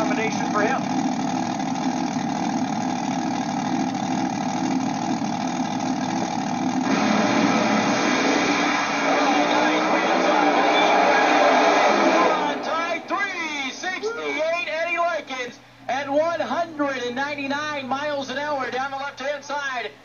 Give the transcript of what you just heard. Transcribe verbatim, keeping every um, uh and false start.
combination for him. At one hundred ninety-nine miles an hour down the left-hand side.